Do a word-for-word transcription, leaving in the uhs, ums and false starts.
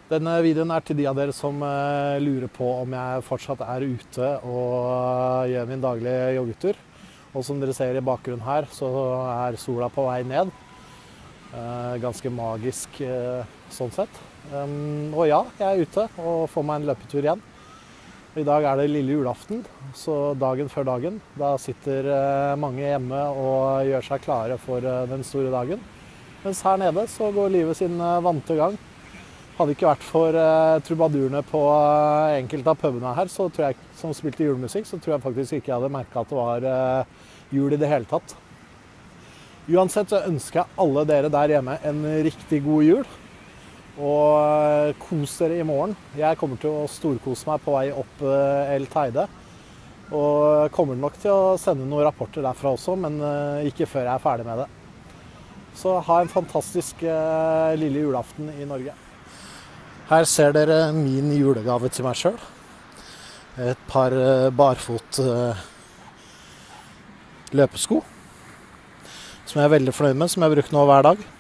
Denne videoen er til de av dere som uh, lurer på om jeg fortsatt er ute og uh, gjør min daglige joggetur. Og som dere ser i bakgrunnen her, så er sola på vei ned. Uh, ganske magisk uh, sånn sett. Um, og ja, jeg er ute og får meg en løpetur igjen. I dag er det lille julaften, så dagen før dagen. Da sitter uh, mange hjemme og gjør seg klare for uh, den store dagen. Mens her nede så går livet sin uh, vante gang. Hadde ikke vært for uh, trubadurene på uh, enkelte av pubene her, så tror jeg, som spilte julemusikk, så tror jeg faktisk ikke jeg hadde merket at det var uh, jul i det hele tatt. Uansett så ønsker jeg alle dere der hjemme en riktig god jul. Og uh, kos dere i morgen. Jeg kommer til å storkose meg på vei opp uh, El Teide. Og kommer nok til å sende noen rapporter derfra også, men uh, ikke før jeg er ferdig med det. Så ha en fantastisk uh, lille julaften i Norge. Her ser dere min julegave til meg selv. Et par barfot løpesko, som jeg er veldig fornøyd med, som jeg bruker nå hver dag.